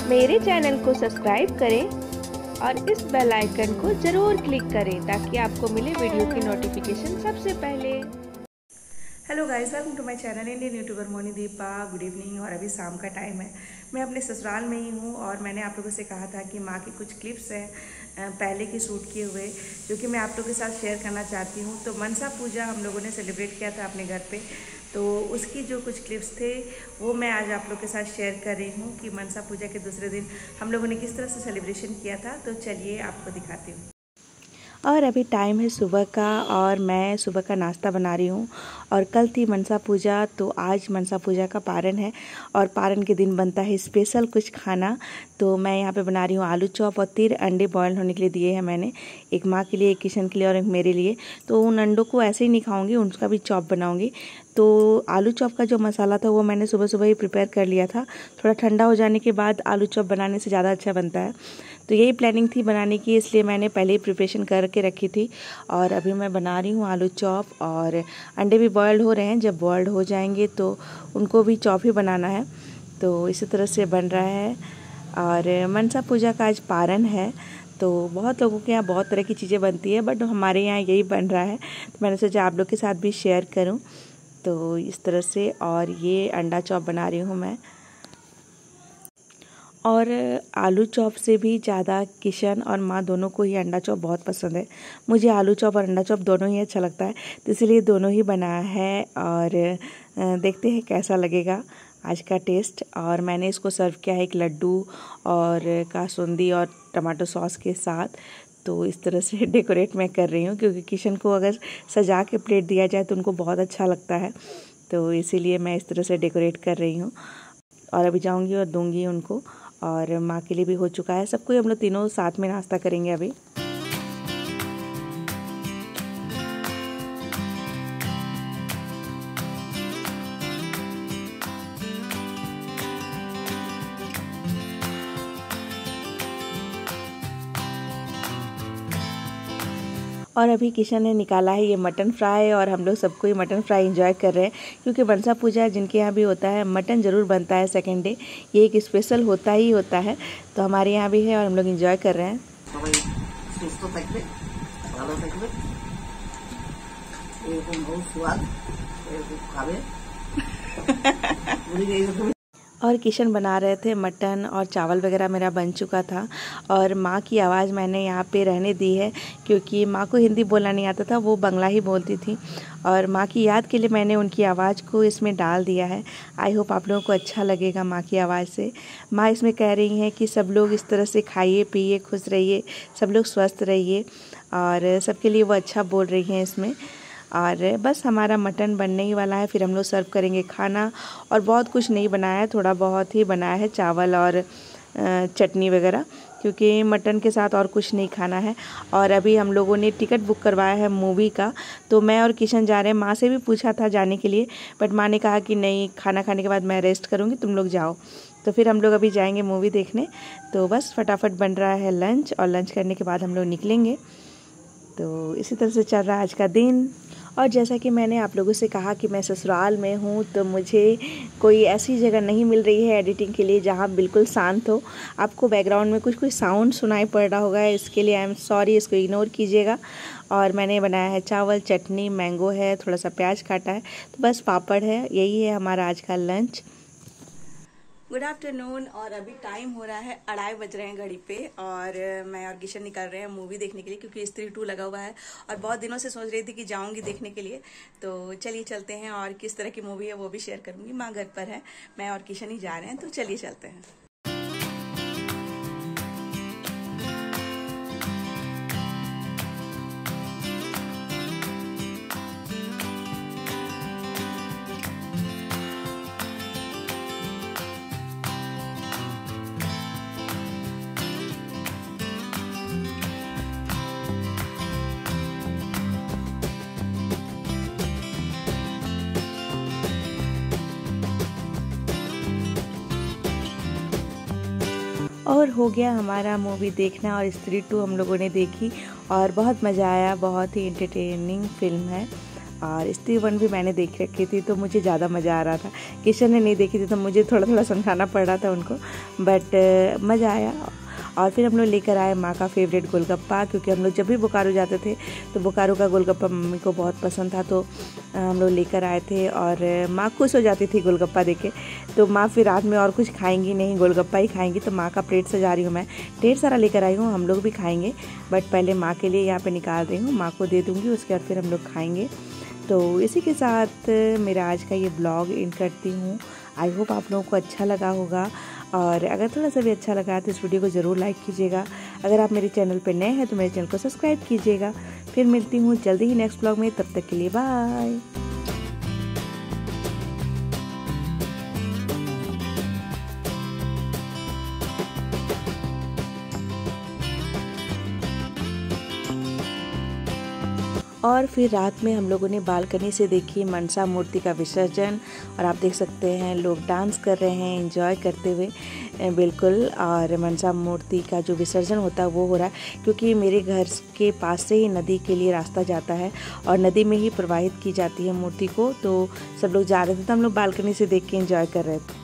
मेरे चैनल को सब्सक्राइब करें और इस बेल आइकन को ज़रूर क्लिक करें ताकि आपको मिले वीडियो की नोटिफिकेशन सबसे पहले। Hello guys, welcome to my channel Indian YouTuber Moni Deepa. Good evening. और अभी शाम का टाइम है। मैं अपने ससुराल में ही हूँ और मैंने आप लोगों से कहा था कि माँ की कुछ क्लिप्स हैं पहले की शूट किए हुए, जो कि मैं आप लोगों के साथ शेयर करना चाहती हूँ। तो मनसा पूजा हम लोगों ने सेलिब्रेट किया था अपने घर पे, तो उसकी जो कुछ क्लिप्स थे वो मैं आज आप लोग के साथ शेयर कर रही हूँ कि मनसा पूजा के दूसरे दिन हम लोगों ने किस तरह से सेलिब्रेशन किया था। तो चलिए आपको दिखाती हूँ। और अभी टाइम है सुबह का और मैं सुबह का नाश्ता बना रही हूँ। और कल थी मनसा पूजा, तो आज मनसा पूजा का पारण है और पारण के दिन बनता है स्पेशल कुछ खाना। तो मैं यहाँ पे बना रही हूँ आलू चॉप और 3 अंडे बॉयल होने के लिए दिए हैं मैंने, एक माँ के लिए, एक किशन के लिए और एक मेरे लिए। तो उन अंडों को ऐसे ही नहीं खाऊंगी, उनका भी चॉप बनाऊंगी। तो आलू चॉप का जो मसाला था वो मैंने सुबह सुबह ही प्रिपेयर कर लिया था। थोड़ा ठंडा हो जाने के बाद आलू चॉप बनाने से ज़्यादा अच्छा बनता है। तो यही प्लानिंग थी बनाने की, इसलिए मैंने पहले ही प्रिपरेशन करके रखी थी। और अभी मैं बना रही हूँ आलू चॉप और अंडे भी बॉयल्ड हो रहे हैं। जब बॉयल्ड हो जाएंगे तो उनको भी चॉप ही बनाना है। तो इसी तरह से बन रहा है। और मनसा पूजा का आज पारण है, तो बहुत लोगों के यहाँ बहुत तरह की चीज़ें बनती है, बट हमारे यहाँ यही बन रहा है। तो मैंने सोचा आप लोग के साथ भी शेयर करूँ। तो इस तरह से, और ये अंडा चॉप बना रही हूँ मैं। और आलू चॉप से भी ज़्यादा किशन और माँ दोनों को ही अंडा चॉप बहुत पसंद है। मुझे आलू चॉप और अंडा चॉप दोनों ही अच्छा लगता है, तो इसलिए दोनों ही बनाया है। और देखते हैं कैसा लगेगा आज का टेस्ट। और मैंने इसको सर्व किया है एक लड्डू और कासुंदी और टमाटो सॉस के साथ। तो इस तरह से डेकोरेट मैं कर रही हूँ, क्योंकि किशन को अगर सजा के प्लेट दिया जाए तो उनको बहुत अच्छा लगता है। तो इसीलिए मैं इस तरह से डेकोरेट कर रही हूँ। और अभी जाऊँगी और दूँगी उनको। और माँ के लिए भी हो चुका है। सबको हम लोग तीनों साथ में नाश्ता करेंगे अभी। और अभी किशन ने निकाला है ये मटन फ्राई, और हम लोग सबको ही मटन फ्राई एंजॉय कर रहे हैं, क्योंकि मनसा पूजा जिनके यहाँ भी होता है मटन ज़रूर बनता है सेकेंड डे। ये एक स्पेशल होता ही होता है। तो हमारे यहाँ भी है और हम लोग एंजॉय कर रहे हैं। और किशन बना रहे थे मटन, और चावल वगैरह मेरा बन चुका था। और माँ की आवाज़ मैंने यहाँ पे रहने दी है, क्योंकि माँ को हिंदी बोलना नहीं आता था, वो बंगला ही बोलती थी। और माँ की याद के लिए मैंने उनकी आवाज़ को इसमें डाल दिया है। आई होप आप लोगों को अच्छा लगेगा माँ की आवाज़ से। माँ इसमें कह रही हैं कि सब लोग इस तरह से खाइए पिए, खुश रहिए, सब लोग स्वस्थ रहिए, और सबके लिए वो अच्छा बोल रही हैं इसमें। और बस हमारा मटन बनने ही वाला है, फिर हम लोग सर्व करेंगे खाना। और बहुत कुछ नहीं बनाया है, थोड़ा बहुत ही बनाया है, चावल और चटनी वगैरह, क्योंकि मटन के साथ और कुछ नहीं खाना है। और अभी हम लोगों ने टिकट बुक करवाया है मूवी का, तो मैं और किशन जा रहे हैं। माँ से भी पूछा था जाने के लिए, बट माँ ने कहा कि नहीं, खाना खाने के बाद मैं रेस्ट करूँगी, तुम लोग जाओ। तो फिर हम लोग अभी जाएंगे मूवी देखने। तो बस फटाफट बन रहा है लंच, और लंच करने के बाद हम लोग निकलेंगे। तो इसी तरह से चल रहा है आज का दिन। और जैसा कि मैंने आप लोगों से कहा कि मैं ससुराल में हूँ, तो मुझे कोई ऐसी जगह नहीं मिल रही है एडिटिंग के लिए जहाँ बिल्कुल शांत हो। आपको बैकग्राउंड में कुछ साउंड सुनाई पड़ रहा होगा, इसके लिए आई एम सॉरी, इसको इग्नोर कीजिएगा। और मैंने बनाया है चावल, चटनी, मैंगो है, थोड़ा सा प्याज काटा है, तो बस पापड़ है। यही है हमारा आज का लंच। Good afternoon. और अभी टाइम हो रहा है 2:30 बज रहे हैं घड़ी पे, और मैं और किशन निकल रहे हैं मूवी देखने के लिए, क्योंकि स्त्री 2 लगा हुआ है। और बहुत दिनों से सोच रही थी कि जाऊंगी देखने के लिए। तो चलिए चलते हैं, और किस तरह की मूवी है वो भी शेयर करूंगी। माँ घर पर है, मैं और किशन ही जा रहे हैं, तो चलिए चलते हैं। और हो गया हमारा मूवी देखना, और स्त्री 2 हम लोगों ने देखी और बहुत मज़ा आया। बहुत ही एंटरटेनिंग फिल्म है। और स्त्री वन भी मैंने देख रखी थी, तो मुझे ज़्यादा मज़ा आ रहा था। किशन ने नहीं देखी थी तो मुझे थोड़ा थोड़ा समझाना पड़ रहा था उनको, बट मज़ा आया। और फिर हम लोग लेकर आए माँ का फेवरेट गोलगप्पा, क्योंकि हम लोग जब भी बोकारो जाते थे तो बोकारो का गोलगप्पा मम्मी को बहुत पसंद था, तो हम लोग लेकर आए थे। और माँ खुश हो जाती थी गोलगप्पा देखे, तो माँ फिर रात में और कुछ खाएंगी नहीं, गोलगप्पा ही खाएंगी। तो माँ का प्लेट सजा रही हूँ मैं, ढेर सारा लेकर आई हूँ, हम लोग भी खाएंगे, बट पहले माँ के लिए यहाँ पर निकाल रही हूँ, माँ को दे दूँगी, उसके बाद फिर हम लोग खाएँगे। तो इसी के साथ मेरा आज का ये ब्लॉग एंड करती हूँ। आई होप आप लोगों को अच्छा लगा होगा, और अगर थोड़ा सा भी अच्छा लगा है तो इस वीडियो को ज़रूर लाइक कीजिएगा। अगर आप मेरे चैनल पर नए हैं तो मेरे चैनल को सब्सक्राइब कीजिएगा। फिर मिलती हूँ जल्दी ही नेक्स्ट ब्लॉग में, तब तक के लिए बाय। और फिर रात में हम लोगों ने बालकनी से देखी मनसा मूर्ति का विसर्जन, और आप देख सकते हैं लोग डांस कर रहे हैं एंजॉय करते हुए बिल्कुल। और मनसा मूर्ति का जो विसर्जन होता है वो हो रहा है, क्योंकि मेरे घर के पास से ही नदी के लिए रास्ता जाता है और नदी में ही प्रवाहित की जाती है मूर्ति को। तो सब लोग जा रहे थे तो हम लोग बालकनी से देख के एंजॉय कर रहे थे।